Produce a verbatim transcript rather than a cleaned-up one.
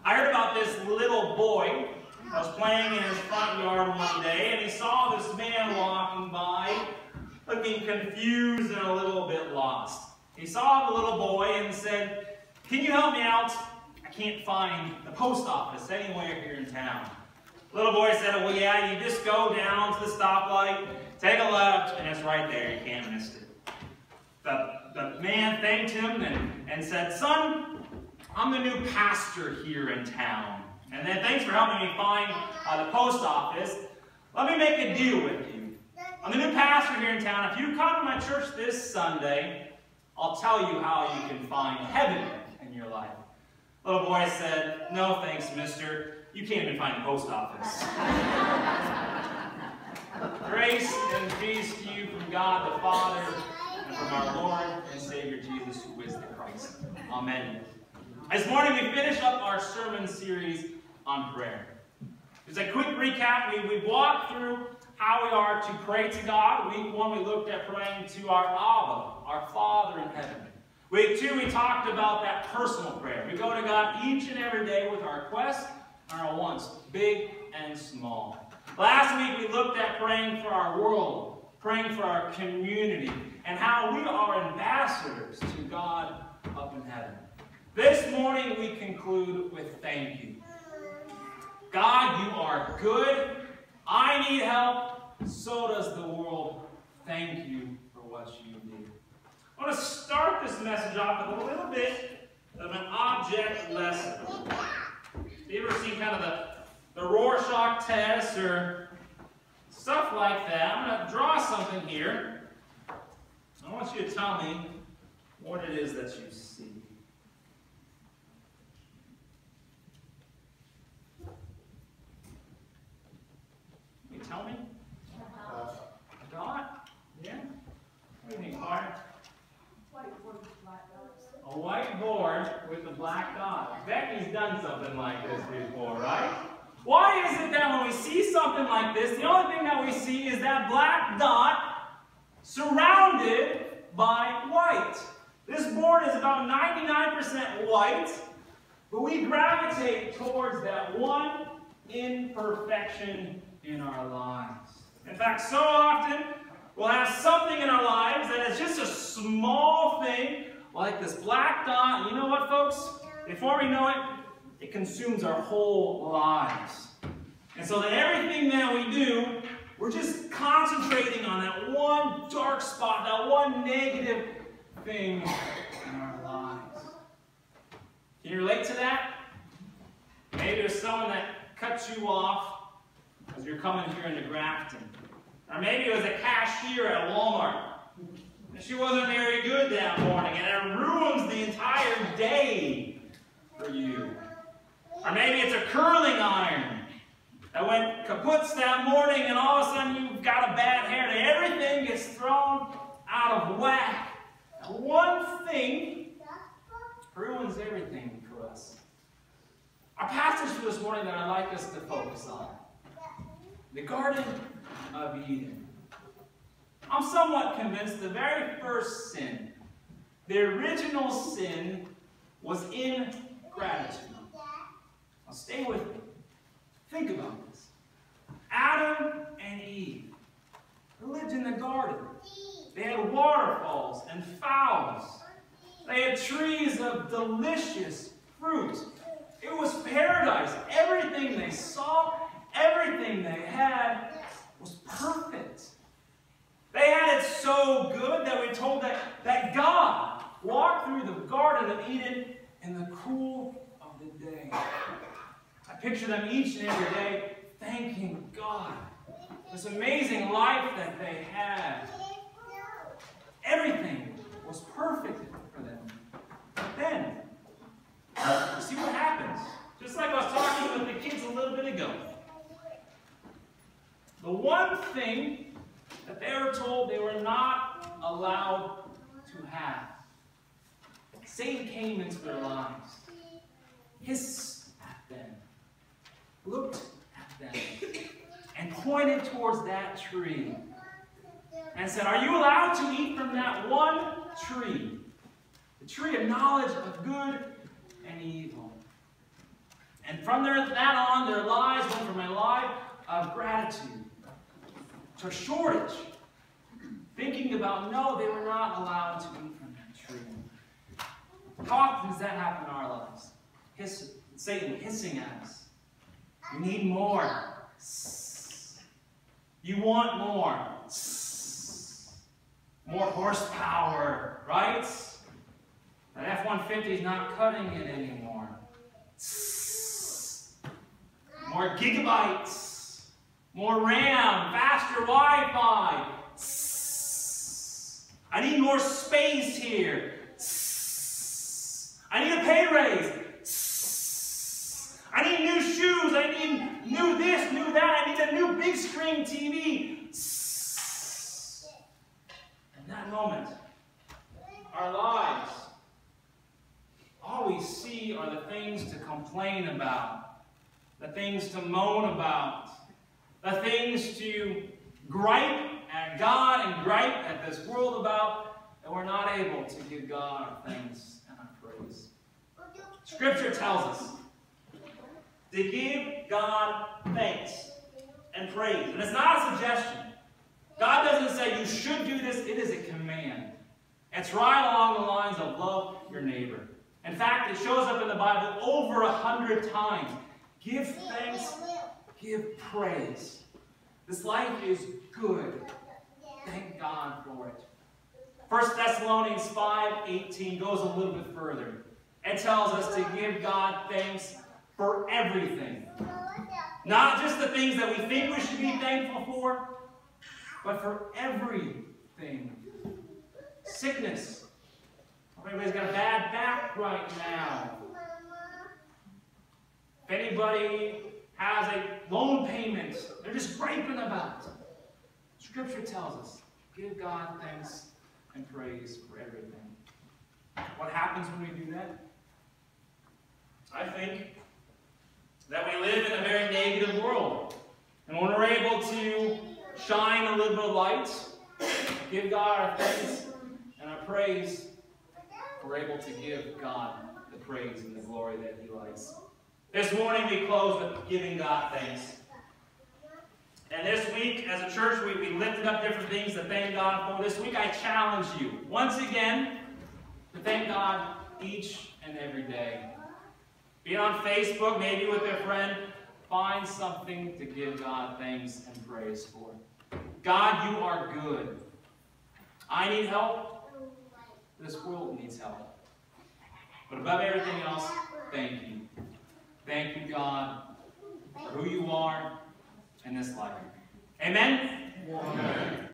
I heard about this little boy who was playing in his front yard one day, and he saw this man walking by, looking confused and a little bit lost. He saw the little boy and said, "Can you help me out? I can't find the post office anywhere here in town." The little boy said, "Well, yeah, you just go down to the stoplight, take a left, and it's right there. You can't miss it." The, the man thanked him and, and said, "Son, I'm the new pastor here in town. And then thanks for helping me find uh, the post office. Let me make a deal with you. I'm the new pastor here in town. If you come to my church this Sunday, I'll tell you how you can find heaven in your life." The little boy said, "No thanks, mister. You can't even find the post office." Grace and peace to you from God the Father and from our Lord and Savior Jesus, who is the Christ. Amen. This morning we finish up our sermon series on prayer. Just a quick recap. We, we walked through how we are to pray to God. Week one we looked at praying to our Abba, our Father in heaven. Week two we talked about that personal prayer. We go to God each and every day with our requests and our wants, big and small. Last week we looked at praying for our world, praying for our community, and how we are ambassadors to God up in heaven. This morning we conclude with thank you. God, you are good. I need help. So does the world. Thank you for what you do. I want to start this message off with a little bit of an object lesson. Have you ever seen kind of the, the Rorschach test or stuff like that? I'm going to draw something here. I want you to tell me what it is that you see. Can you tell me? Uh, a dot? Yeah? What do you think, Clark? Whiteboard with black dots. A whiteboard with a black dot. Becky's done something like this before, right? Why is it that when we see something like this, the only thing that we see is that black dot surrounded by white? This board is about ninety-nine percent white, but we gravitate towards that one imperfection in our lives. In fact, so often we'll have something in our lives that is just a small thing, like this black dot. And you know what, folks? Before we know it, it consumes our whole lives. And so that everything that we do, we're just concentrating on that one dark spot, that one negative thing in our lives. Can you relate to that? Maybe there's someone that cuts you off as you're coming here into Grafton. Or maybe it was a cashier at Walmart. And she wasn't very good that morning, and it ruins the entire day for you. Or maybe it's a curling iron that went kaputs that morning, and all of a sudden you've got a bad hair day. Everything gets thrown out of whack. And one thing ruins everything for us. Our passage for this morning that I'd like us to focus on: the Garden of Eden. I'm somewhat convinced the very first sin, the original sin, was ingratitude. Now stay with me. Think about this. Adam and Eve lived in the garden. They had waterfalls and fowls. They had trees of delicious fruit. It was paradise. Everything they saw, everything they had was perfect. They had it so good that we're told that, that God walked through the Garden of Eden in the cool of the day. I picture them each and every day thanking God for this amazing life that they had. Everything was perfect for them. But then, you see what happens? Just like I was talking with the kids a little bit ago. The one thing that they were told they were not allowed to have, Satan came into their lives, hissed at them, looked at them, and pointed towards that tree and said, "Are you allowed to eat from that one tree? The tree of knowledge of good and evil." And from there, that on, their lives went from a life of gratitude to a shortage. Thinking about, no, they were not allowed to eat from that tree. How often does that happen in our lives? Hiss, Satan hissing at us. You need more. You want more. More horsepower, right? That F one fifty is not cutting it anymore. More gigabytes. More RAM. Faster Wi-Fi. I need more space here. I need a pay raise. I need new shoes. I need new this, new that. I need a new big screen T V. In that moment, our lives, all we see are the things to complain about, the things to moan about, the things to gripe at God and gripe at this world about, and we're not able to give God our thanks and our praise. Scripture tells us to give God thanks and praise. And it's not a suggestion. God doesn't say you should do this. It is a command. It's right along the lines of love your neighbor. In fact, it shows up in the Bible over a hundred times. Give thanks, give praise. This life is good. Thank God for it. First Thessalonians five eighteen goes a little bit further. It tells us to give God thanks for everything. Not just the things that we think we should be thankful for, but for everything. Sickness. Everybody's got a bad back right now. If anybody has a loan payment they're just griping about, Scripture tells us, give God thanks and praise for everything. What happens when we do that? I think that we live in a very negative world. And when we're able to shine a little bit of light, give God our thanks and our praise, we're able to give God the praise and the glory that He likes. This morning we close with giving God thanks. And this week, as a church, we, we lifted up different things to thank God for. This week I challenge you, once again, to thank God each and every day. Be it on Facebook, maybe with a friend, find something to give God thanks and praise for. God, you are good. I need help. This world needs help. But above everything else, thank you. Thank you, God, for who you are in this life. Amen? Amen.